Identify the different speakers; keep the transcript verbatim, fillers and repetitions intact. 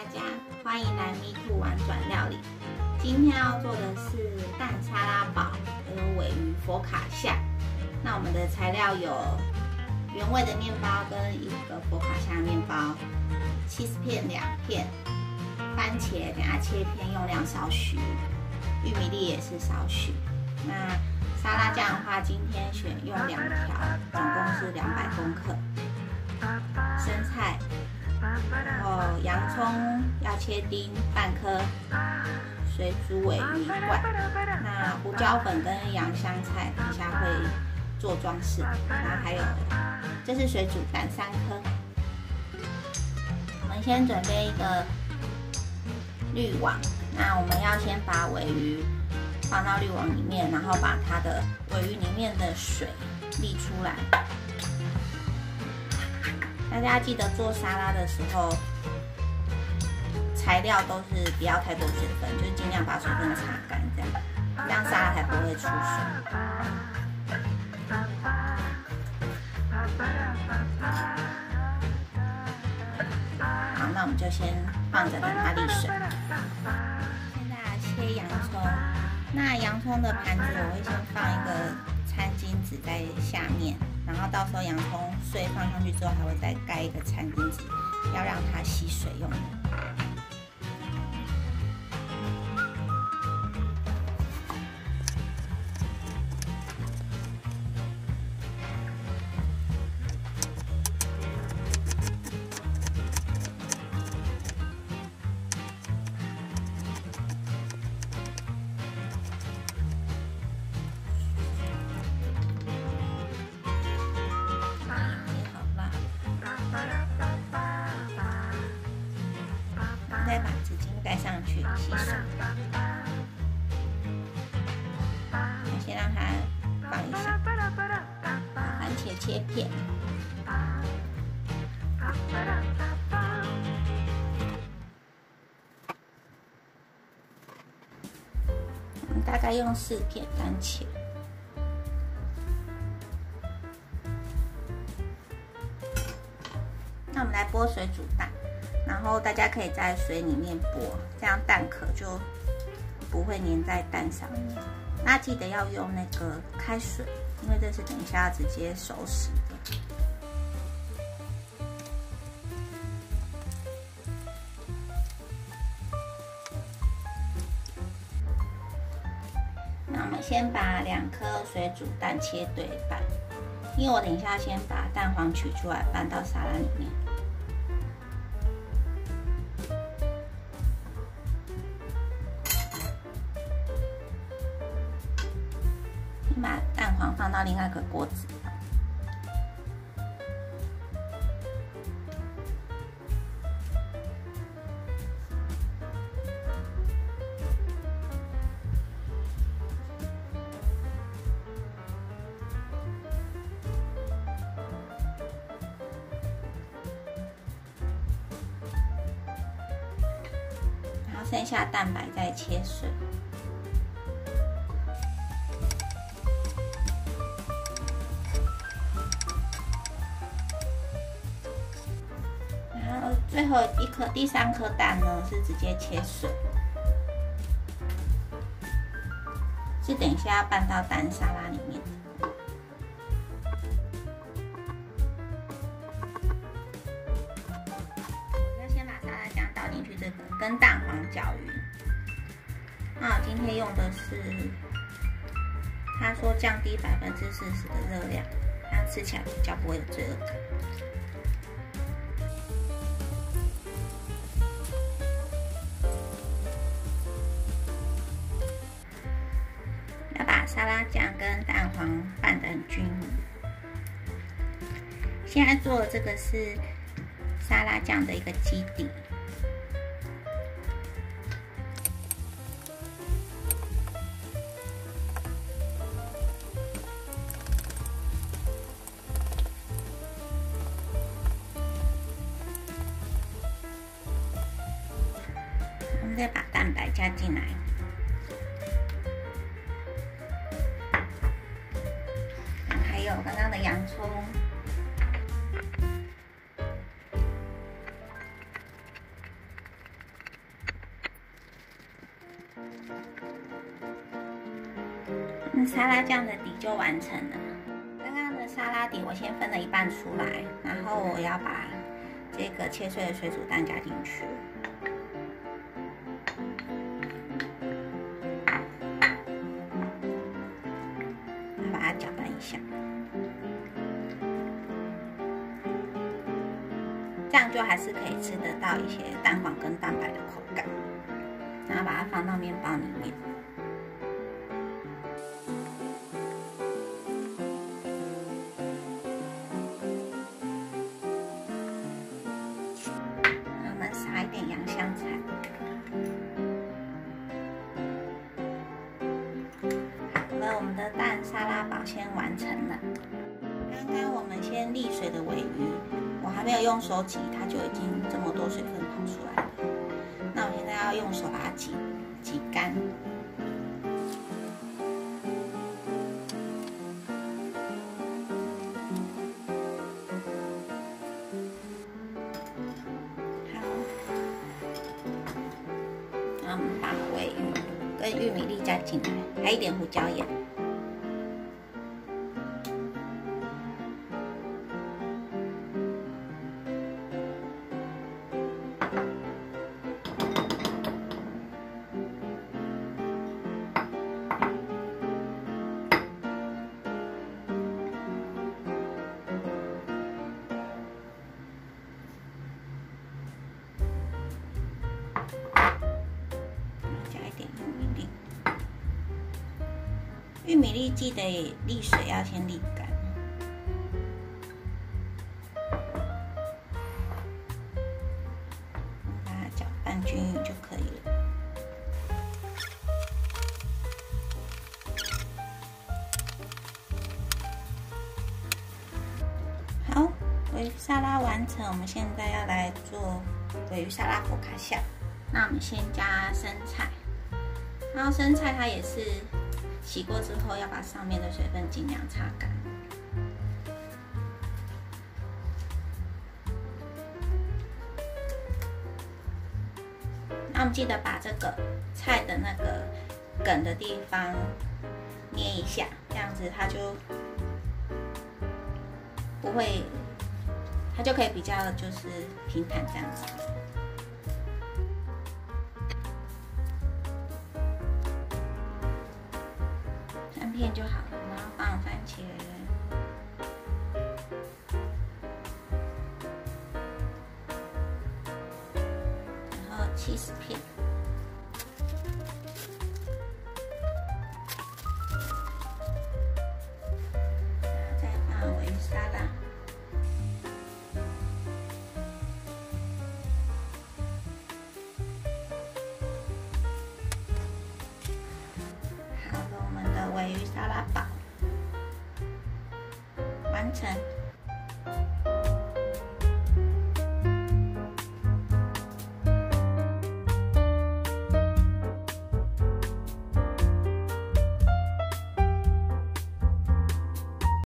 Speaker 1: 大家，欢迎来 Me Too 玩转料理。今天要做的是蛋沙拉堡，还有鲔鱼佛卡夏。那我们的材料有原味的面包跟一个佛卡夏面包，起司片两片，番茄等下切片，用量少许，玉米粒也是少许。那沙拉酱的话，今天选用两条，总共是两百公克。生菜，然后洋葱要切丁半颗，水煮鲔鱼一罐。那胡椒粉跟洋香菜等一下会做装饰。那还有，这是水煮蛋三颗。我们先准备一个滤网，那我们要先把鲔鱼放到滤网里面，然后把它的鲔鱼里面的水沥出来。大家记得做沙拉的时候，材料都是不要太多水分，就是尽量把水分擦干，这样这样沙拉才不会出水。好，那我们就先放着等它沥水。现在来切洋葱，那洋葱的盘子我会先放一个餐巾纸在下面。然后到时候洋葱碎放上去之后，还会再盖一个餐巾纸，要让它吸水用的。再把纸巾盖上去吸水，先让它放一下。番茄切片，我们大概用四片番茄。那我们来剥水煮蛋。然后大家可以在水里面剥，这样蛋壳就不会粘在蛋上面。那记得要用那个开水，因为这是等一下要直接熟食的。那我们先把两颗水煮蛋切对半，因为我等一下先把蛋黄取出来拌到沙拉里面。把蛋黄放到另外一个锅子，然后剩下蛋白再切碎。最后一颗，第三颗蛋呢是直接切碎，是等一下要拌到蛋沙拉里面的。我就先把沙拉酱倒进去，这个跟蛋黄搅匀。那我今天用的是，他说降低百分之四十的热量，这样吃起来比较不会有罪恶感。沙拉酱跟蛋黄拌得很均匀。现在做的这个是沙拉酱的一个基底。我们再把蛋白加进来。有刚刚的洋葱， 那沙拉酱的底就完成了。刚刚的沙拉底我先分了一半出来，然后我要把这个切碎的水煮蛋加进去。把它搅拌一下，这样就还是可以吃得到一些蛋黄跟蛋白的口感。然后把它放到面包里面。我们撒一点洋香菜。好了，我们的蛋沙拉堡先完成了。刚刚我们先沥水的鲔鱼，我还没有用手挤，它就已经这么多水分跑出来了。那我现在要用手把它挤挤干。好，然后我们把鲔鱼跟玉米粒加进来，还有一点胡椒盐。玉米粒记得沥水要先沥干，把它搅拌均匀就可以了。好，鲔鱼沙拉完成，我们现在要来做鲔鱼沙拉佛卡夏。那我们先加生菜，然后生菜它也是洗过之后要把上面的水分尽量擦干。那我们记得把这个菜的那个梗的地方捏一下，这样子它就不会，它就可以比较就是平坦这样子。三片就好了，然后放番茄，然后起司片，再放鲔鱼沙拉。鲔鱼沙拉堡完成。